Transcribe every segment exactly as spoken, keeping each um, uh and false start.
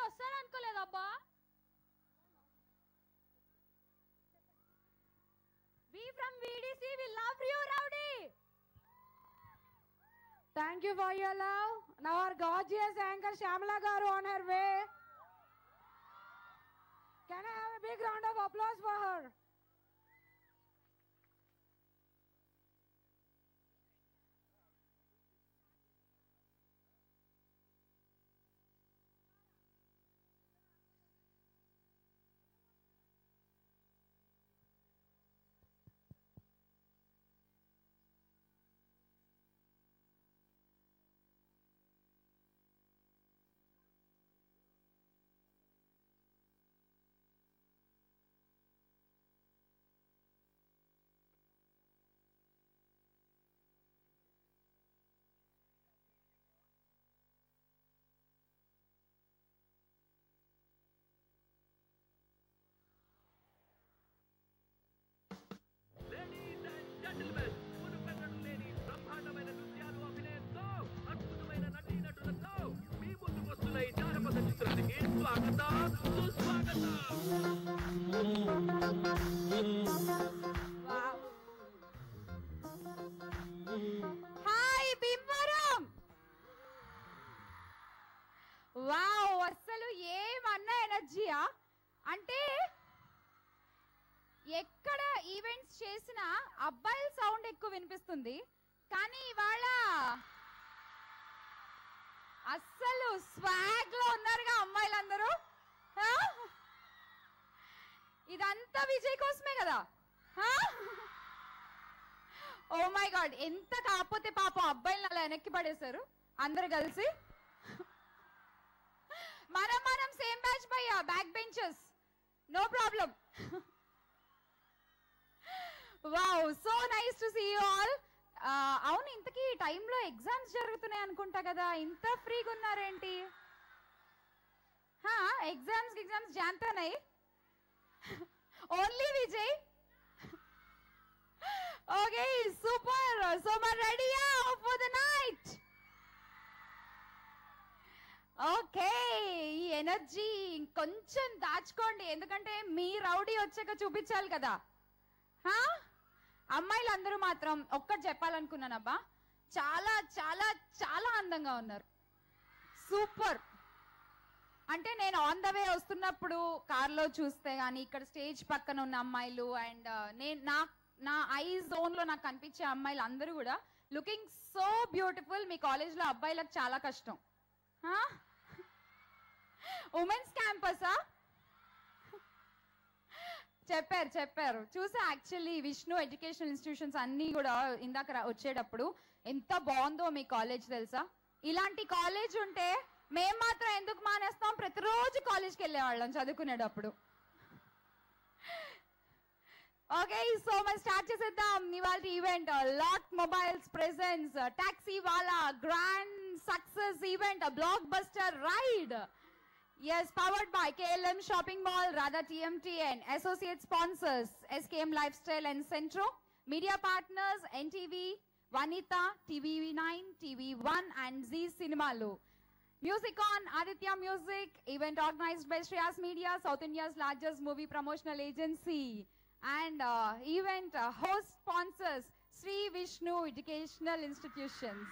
వస్తారు అనుకోలేదబ్బా. We from V D C, we love you, Rowdy. Thank you for your love. Now our gorgeous anchor Shyamala garu on her way. Can I have a big round of applause for her? Hi Bhimavaram. Wow, అసలు ఏమన్నా ఎనర్జీయా అంటే ఎక్కడ events చేసినా అబ్బాయిల sound ఎక్కువ వినిపిస్తుంది, కానీ ఇవాళ అస్సలు స్వాగ్ లో ఉన్నారుగా అమ్మాయిలందరూ. ఇదంతా విజయ్ కోసమే కదా. ఓ మై గాడ్, ఎంత కాకపోతే పాపం అబ్బాయిలను అలా వెనక్కి పడేశారు అందరు కలిసి. మనం మనం సేమ్ బ్యాచ్ భయ్యా, back benches, no problem. Wow, so nice to see you all. అవును, ఇంతకీ టైంలో ఎగ్జామ్స్ జరుగుతున్నాయి అనుకుంటా కదా, ఇంత ఫ్రీగా ఉన్నారేంటి? ఎగ్జామ్స్ ఎగ్జామ్స్ జాంతానాయి only Vijay. Okay, super. So మరి రెడీయా ఫర్ ద నైట్? ఓకే, ఈ ఎనర్జీ కొంచెం దాచుకోండి, ఎందుకంటే మీ రౌడీ వచ్చాక చూపించాలి కదా. అమ్మాయిలందరూ మాత్రం ఒక్కటి చెప్పాలనుకున్నానబ్బా, చాలా చాలా చాలా అందంగా ఉన్నారు. సూపర్. అంటే నేను ఆన్ ద వే వస్తున్నప్పుడు కార్లో చూస్తే గానీ, ఇక్కడ స్టేజ్ పక్కన ఉన్న అమ్మాయిలు అండ్ నేను నా నా ఐ జోన్ లో నాకు కనిపించే అమ్మాయిలు అందరూ కూడా లుకింగ్ సో బ్యూటిఫుల్. మీ కాలేజ్ లో అబ్బాయిలకు చాలా కష్టం. ఉమెన్స్ క్యాంపసా? చెప్పారు చెప్పారు చూసా. యాక్చువల్లీ విష్ణు ఎడ్యుకేషనల్ ఇన్స్టిట్యూషన్స్ అన్ని కూడా ఇందాక వచ్చేటప్పుడు ఎంత బాగుందో మీ కాలేజ్ తెలుసా. ఇలాంటి కాలేజ్ ఉంటే మేము మాత్రం ఎందుకు మానేస్తాం, ప్రతిరోజు కాలేజ్కి వెళ్ళేవాళ్ళం చదువుకునేటప్పుడు. ఓకే, సో మనం స్టార్ట్ చేసేద్దాం ఇవాళ event. Lot mobiles presence Taxiwaala grand success event, blockbuster ride. Yes, powered by K L M Shopping Mall, Radha T M T and associate sponsors S K M Lifestyle and Centro. Media partners N T V, Vanita, T V nine, T V one and Z Cinemalu. Music on Aditya Music. Event organized by Shreyas Media, South India's largest movie promotional agency. And uh, event uh, host sponsors Sri Vishnu Educational Institutions.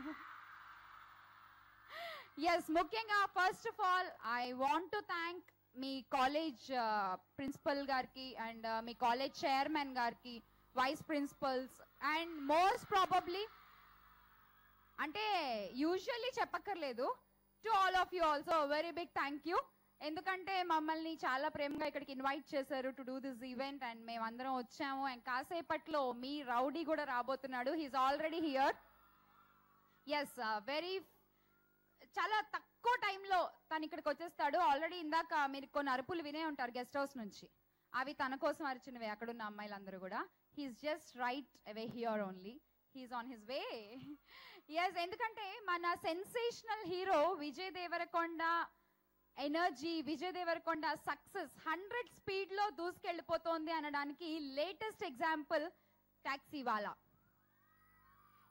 Yes, ముఖ్యంగా first of all I want to thank మీ college principal గారికి and మీ college chairman గారికి, vice principals and most probably అంటే usually చెప్పక్కర్లేదు, to all of you also very big thank you. ఎందుకంటే మమ్మల్ని చాలా ప్రేమగా ఇక్కడికి ఇన్వైట్ చేశారు to do this event and మేమందరం వచ్చాము. అండ్ కాసేపట్లో మీ రౌడీ కూడా రాబోతున్నాడు, he's already here. Yes, very చాలా తక్కువ టైంలో తను ఇక్కడికి వచ్చేస్తాడు. ఆల్రెడీ ఇందాక మీరు కొన్ని అరుపులు వినే ఉంటారు గెస్ట్ హౌస్ నుంచి, అవి తన కోసం అరిచినవి అక్కడున్న అమ్మాయిలందరూ కూడా. He's just right away here only, he's on his way. Yes, ఎందుకంటే మన sensational hero Vijay Deverakonda energy, Vijay Deverakonda success hundred speed లో దూసుకెళ్ళిపోతోంది అనడానికి latest example Taxiwaala. Yes,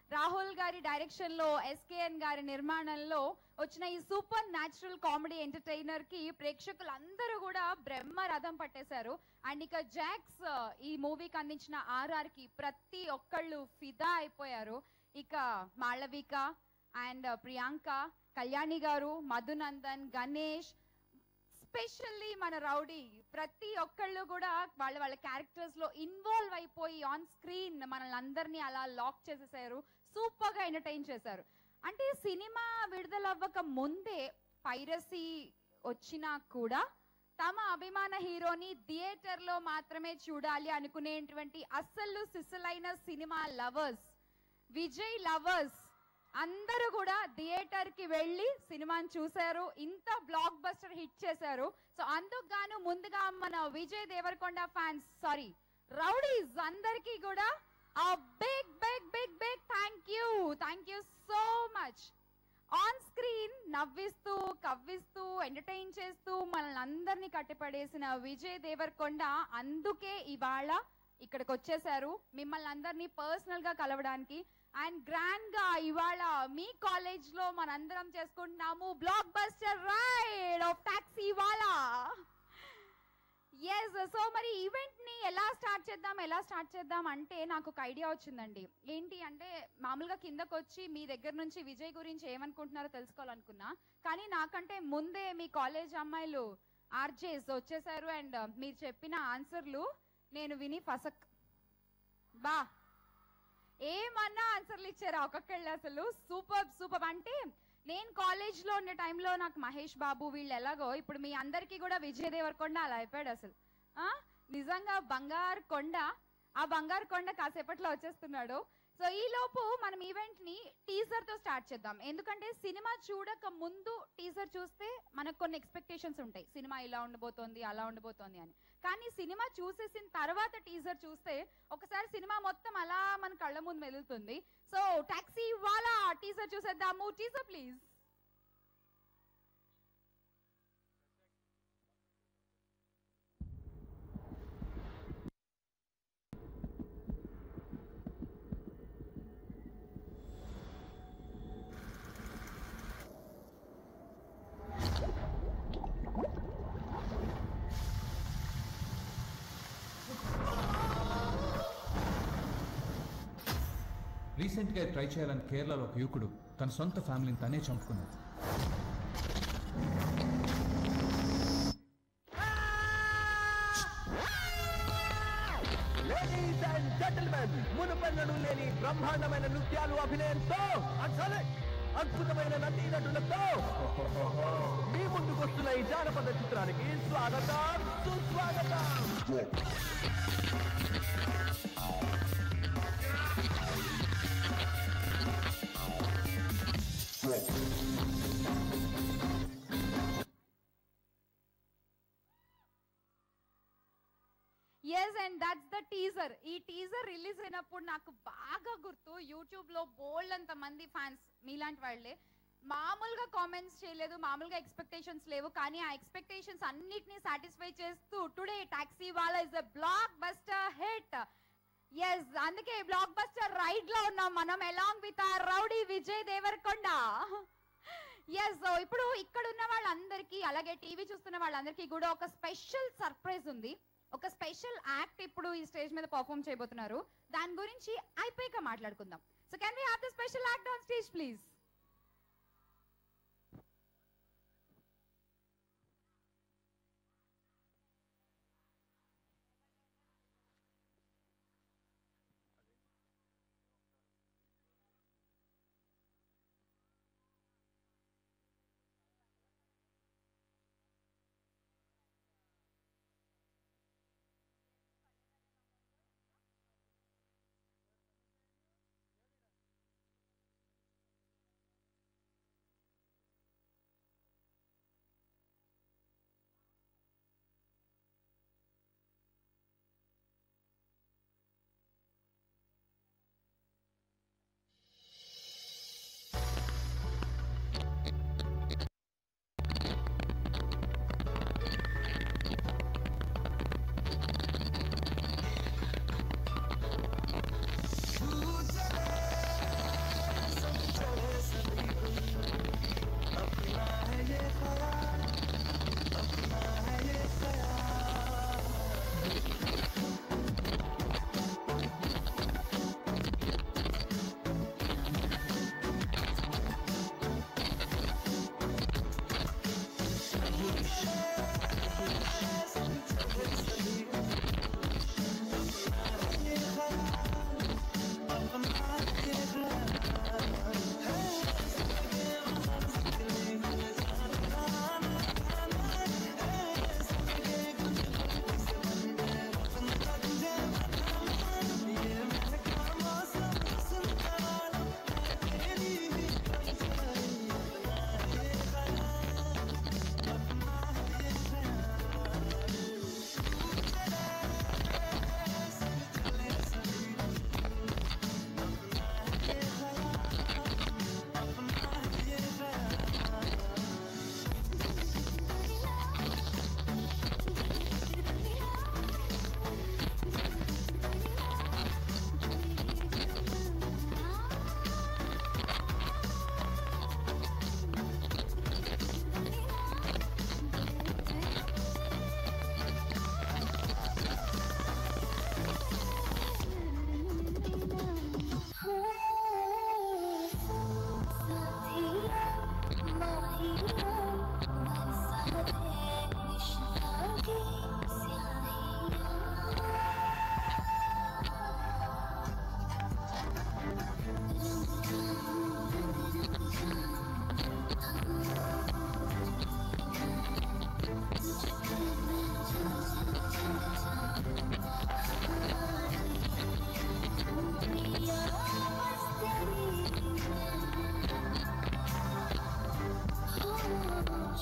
Rahul గారి డైరెక్షన్ లో ఎస్కేఎన్ గారి నిర్మాణంలో వచ్చిన ఈ సూపర్ న్యాచురల్ కామెడీ ఎంటర్టైనర్ కి ప్రేక్షకులు అందరూ కూడా బ్రహ్మ రథం పట్టేశారు. అండ్ ఇక జాక్స్ ఈ మూవీకి అందించిన ఆర్ఆర్ కి ప్రతి ఒక్కళ్ళు ఫిదా అయిపోయారు. ఇక మాళవిక అండ్ ప్రియాంక, కళ్యాణి గారు, మధునందన్, గణేష్, స్పెషల్లీ మన రౌడీ, ప్రతి ఒక్కళ్ళు కూడా వాళ్ళ వాళ్ళ క్యారెక్టర్స్ లో ఇన్వాల్వ్ అయిపోయి ఆన్ స్క్రీన్ మనల్ని అందరినీ అలా లాక్ చేసేసారు. సూపర్ గా ఎంటర్టైన్ చేశారు. అంటే సినిమా విడుదలవ్వక ముందే పైరసీ వచ్చినా కూడా తమ అభిమాన హీరోని థియేటర్ లో మాత్రమే చూడాలి అనుకునేటువంటి అస్సలు సిస్సలైన సినిమా లవర్స్, విజయ్ లవర్స్ అందరూ కూడా థియేటర్ కి వెళ్ళి సినిమాని చూశారు. ఇంత బ్లాక్ బస్టర్ హిట్ చేశారు. సో అందుకు గాను ముందుగా మన Vijay Deverakonda fans, sorry rowdies అందరికీ కూడా ఆ big big big big thank you thank you so much. On screen నవ్విస్తూ కవ్విస్తూ ఎంటర్టైన్ చేస్తూ మనల్ని అందరినీ కట్టిపడేసిన విజయ్ దేవరకొండ అందుకే ఇవాళ ఇక్కడికి వచ్చేసారు మిమ్మల్ని అందరినీ పర్సనల్ గా కలవడానికి. అండ్ గ్రాండ్ గా ఇవాళ మీ కాలేజ్ లో మనందరం చేసుకుంటున్నాము blockbuster ride of Taxiwaala. Yes, so మరి ఈవెంట్ ని ఎలా స్టార్ట్ చేద్దాం ఎలా స్టార్ట్ చేద్దాం అంటే నాకు ఒక ఐడియా వచ్చిందండి. ఏంటి అంటే మామూలుగా కిందకు వచ్చి మీ దగ్గర నుంచి విజయ్ గురించి ఏమనుకుంటున్నారో తెలుసుకోవాలనుకున్నా, కానీ నాకంటే ముందే మీ కాలేజ్ అమ్మాయిలు ఆర్జేస్ వచ్చేసారు. అండ్ మీరు చెప్పిన ఆన్సర్లు నేను విని ఫసక్ బా ఏమన్నా ఆన్సర్లు ఇచ్చారా ఒక్కొక్కళ్ళు, అసలు సూపర్ సూపర్. అంటే నేను కాలేజ్ లో ఉండే టైంలో నాకు మహేష్ బాబు వీళ్ళు ఎలాగో ఇప్పుడు మీ అందరికీ కూడా విజయ్ దేవరకొండ అలా అయిపోయాడు. అసలు ఆ నిజంగా బంగారు కొండ, ఆ బంగారు కొండ కాసేపట్లో వచ్చేస్తున్నాడు. సో ఈ లోపు మనం ఈవెంట్ ని టీజర్ తో స్టార్ట్ చేద్దాం. ఎందుకంటే సినిమా చూడక ముందు టీజర్ చూస్తే మనకు కొన్ని ఎక్స్పెక్టేషన్స్ ఉంటాయి, సినిమా ఇలా ఉండబోతోంది అలా ఉండబోతోంది అని. కానీ సినిమా చూసేసిన తర్వాత టీజర్ చూస్తే ఒకసారి సినిమా మొత్తం అలా మన కళ్ళ ముందు మెదులుతుంది. సో టాక్సీ వాలా టీజర్ చూసేద్దాము. Teaser please. రీసెంట్గా ట్రై చేయాలని కేరళలో ఒక యువకుడు తన సొంత ఫ్యామిలీని తనే చంపుకున్నాడు. లేడీస్ అండ్ జెంటిల్మెన్, మునుపెన్నడూ లేని బ్రహ్మాండమైన నృత్యాలు, అభినయంతో అద్భుతమైన నటీ నటులతో మీ ముందుకొస్తున్న ఈ జానపద చిత్రానికి స్వాగతం సుస్వాగతం. Yes, and that's the teaser. ఈ టీజర్ రిలీజ్ అయినప్పుడు నాకు బాగా గుర్తు, యూట్యూబ్ లో బోల్డ్ అంత మంది ఫ్యాన్స్ మీలాంటి వాళ్ళే మామూలుగా కామెంట్స్ చేయలేదు, మామూలుగా ఎక్స్పెక్టేషన్స్ లేవు, కానీ ఆ ఎక్స్పెక్టేషన్స్ అన్నిటినీ సాటిస్ఫై చేస్తూ today Taxiwaala is a blockbuster hit. Yes, అందుకే బ్లాక్ బస్టర్ రైడ్ లో ఉన్నాం మనం along with our rowdy Vijay Deverakonda. Yes, so ఇప్పుడు ఇక్కడ ఉన్న వాళ్ళందరికీ అలాగే టీవీ చూస్తున్న వాళ్ళందరికీ కూడా ఒక స్పెషల్ సర్ప్రైజ్ ఉంది. ఒక స్పెషల్ యాక్ట్ ఇప్పుడు ఈ స్టేజ్ మీద పర్ఫార్మ్ చేయబోతున్నారు. దాని గురించి అయిపోయాక మాట్లాడుకుందాం. So can we have the special act on stage please?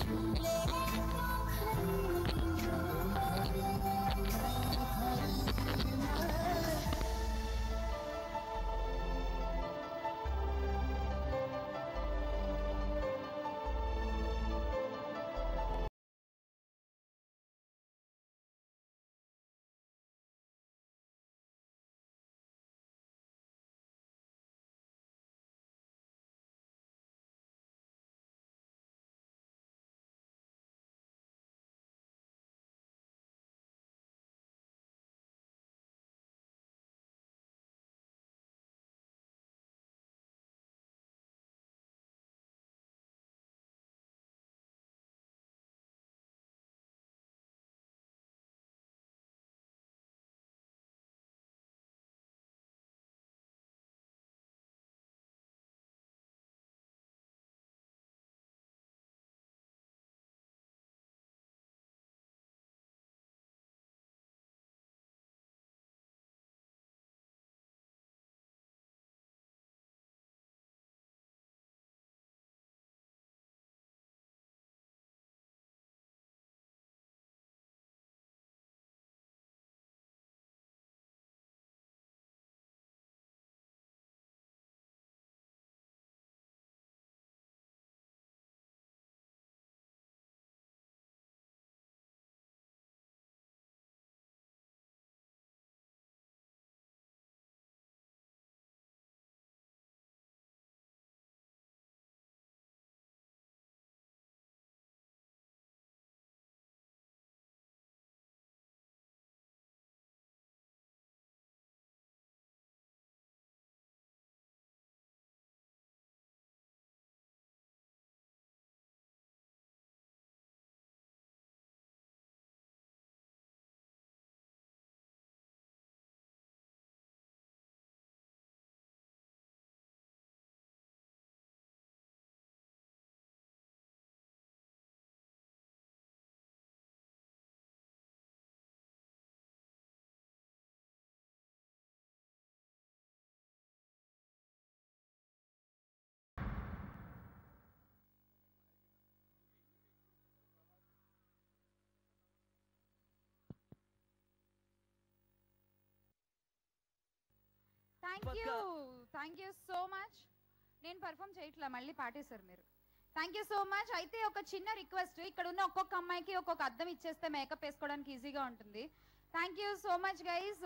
Thank you thank you so much. నేను పర్ఫామ్ చేయట్లా, మళ్ళీ పాటేశారు మీరు. Thank you so much. అయితే ఒక చిన్న రిక్వెస్ట్, ఇక్కడ ఉన్న ఒక్కొక్క అమ్మాయికి ఒక్కొక్క అద్దం ఇచ్చేస్తే మేకప్ వేసుకోవడానికి ఈజీగా ఉంటుంది. Thank you so much guys.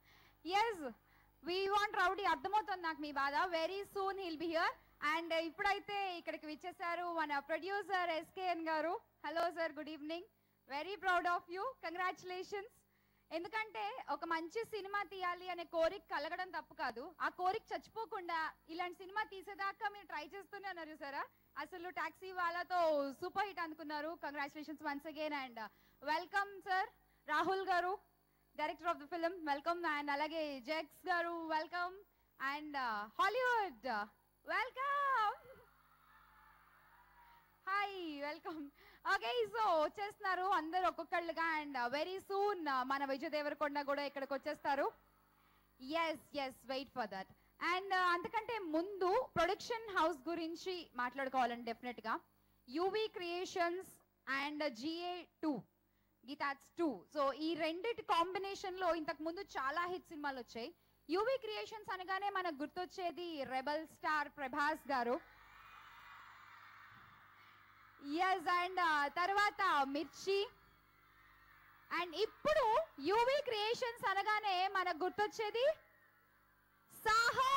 Yes we want rowdy, అర్థమవుతుంది నాకు మీ బాధ. Very soon he'll be here. And ఇప్పుడైతే ఇక్కడికి విచ్చేసారు మన ప్రొడ్యూసర్ ఎస్కేఎన్ గారు. Hello sir, good evening. Very proud of you, congratulations. ఎందుకంటే ఒక మంచి సినిమా తీయాలి అనే కోరిక కలగడం తప్పు కాదు, ఆ కోరిక చచ్చిపోకుండా ఇలాంటి సినిమా తీసేదాకా మీరు ట్రై చేస్తూనే ఉన్నారు సారా. అసలు టాక్సీ వాళ్ళతో సూపర్ హిట్ అనుకున్నారు. Congratulations once again. And welcome sir Rahul గారు, director of the film, welcome. And అలాగే జెక్స్ గారు, welcome. And Hollywood, welcome. Hi, welcome. Okay, so వచ్చేస్తున్నారు అందరు ఒక్కొక్కళ్ళుగా. అండ్ వెరీ సూన్ మన విజయ్ దేవరకొండ కూడా ఇక్కడికి వచ్చేస్తారు. Yes yes wait for that. And అంతకంటే ముందు ప్రొడక్షన్ హౌస్ గురించి మాట్లాడుకోవాలండి డెఫినెట్ గా. UV creations and GA two, గీతాట్స్ టూ. సో ఈ రెండిటి కాంబినేషన్ లో ఇంతకు ముందు చాలా హిట్ సినిమాలు వచ్చాయి. యూవీ క్రియేషన్స్ అనగానే మనకు గుర్తొచ్చేది రెబల్ స్టార్ ప్రభాస్ గారు. ఎస్, అండ్ తర్వాత మిర్చి. అండ్ ఇప్పుడు యూవీ క్రియేషన్స్ అనగానే మనకు గుర్తొచ్చేది సాహో.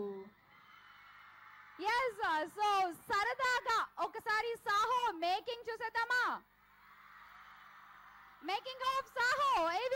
ఎస్, సో సరదాగా ఒకసారి సాహో మేకింగ్ చూసేద్దామా? Making of Saaho.